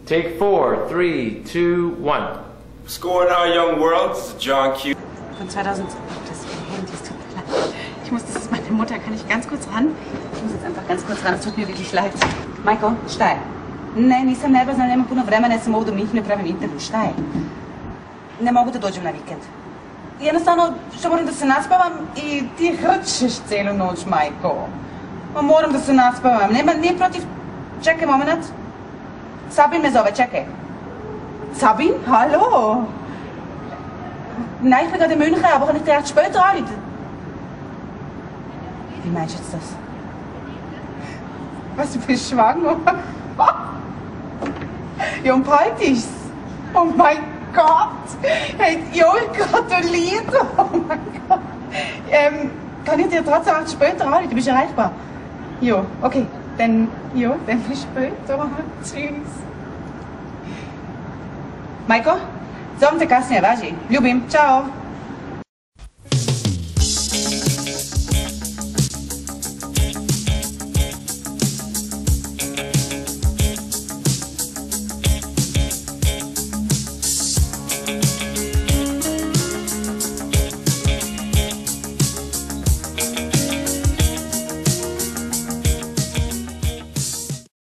Take 4, 3, 2, 1. Score in our young world, this is John Q. Von 2000. Das Handy, es tut mir leid. Ich muss, das ist meine Mutter. Kann ich ganz kurz ran? Ich muss jetzt einfach ganz kurz ran. Es tut mir wirklich leid. Majko, šta je? Ne, nisam nervozna, nemam puno vremena, sam ovdje u Minhenu pravim intervju. Šta je? Ne mogu da dođem na vikend. Jednostavno, što moram da se naspavam i ti hrčeš cijelu noć, Majko. Ma moram da se naspavam. Nije protiv... Čekaj moment. Sabin me zove, čekaj. Sabin? Hallo? Nein, ich bin gerade in München, aber kann ich dir erst später anrufen? Wie meinst du jetzt das? Was, du bist schwanger? Ja, und bald ist's. Oh mein Gott! Hey, ja, gratuliert! Oh mein Gott! Kann ich dir trotzdem erst später anrufen? Du bist erreichbar? Ja, okay. Dann bis später. Tschüss. Majko, zovem te kasnije, važi. Ljubim, čao.